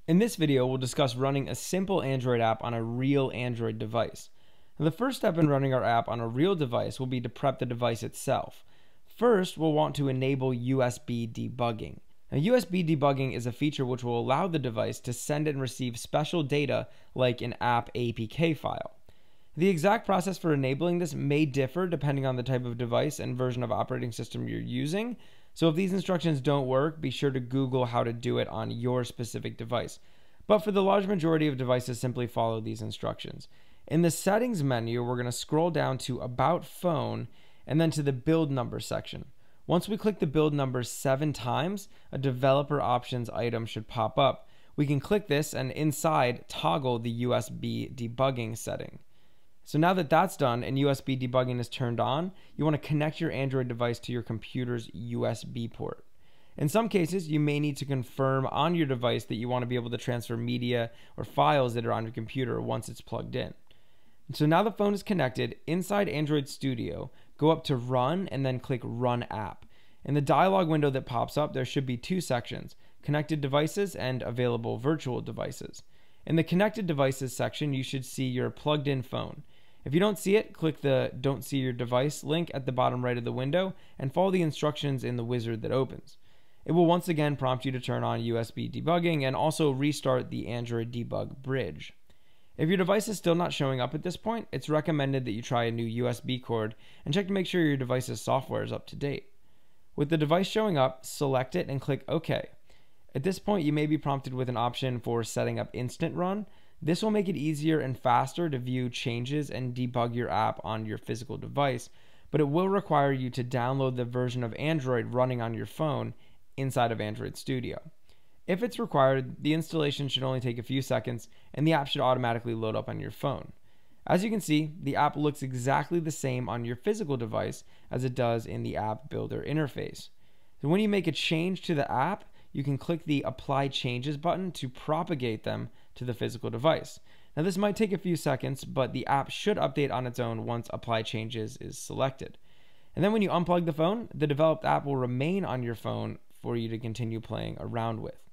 In this video, we'll discuss running a simple Android app on a real Android device. Now, the first step in running our app on a real device will be to prep the device itself. First, we'll want to enable USB debugging. Now, USB debugging is a feature which will allow the device to send and receive special data like an app APK file. The exact process for enabling this may differ depending on the type of device and version of operating system you're using. So if these instructions don't work, be sure to Google how to do it on your specific device. But for the large majority of devices, simply follow these instructions. In the settings menu, we're going to scroll down to About Phone and then to the build number section. Once we click the build number 7 times, a developer options item should pop up. We can click this and inside toggle the USB debugging setting. So now that that's done and USB debugging is turned on, you want to connect your Android device to your computer's USB port. In some cases, you may need to confirm on your device that you want to be able to transfer media or files that are on your computer once it's plugged in. And so now the phone is connected. Inside Android Studio, go up to Run and then click Run App. In the dialog window that pops up, there should be 2 sections, Connected Devices and Available Virtual Devices. In the Connected Devices section, you should see your plugged-in phone. If you don't see it, click the Don't See Your Device link at the bottom right of the window and follow the instructions in the wizard that opens. It will once again prompt you to turn on USB debugging and also restart the Android debug bridge. If your device is still not showing up at this point, it's recommended that you try a new USB cord and check to make sure your device's software is up to date. With the device showing up, select it and click OK. At this point, you may be prompted with an option for setting up Instant Run. This will make it easier and faster to view changes and debug your app on your physical device, but it will require you to download the version of Android running on your phone inside of Android Studio. If it's required, the installation should only take a few seconds and the app should automatically load up on your phone. As you can see, the app looks exactly the same on your physical device as it does in the app builder interface. So when you make a change to the app, you can click the Apply Changes button to propagate them to the physical device. Now this might take a few seconds, but the app should update on its own once Apply Changes is selected. And then when you unplug the phone, the developed app will remain on your phone for you to continue playing around with.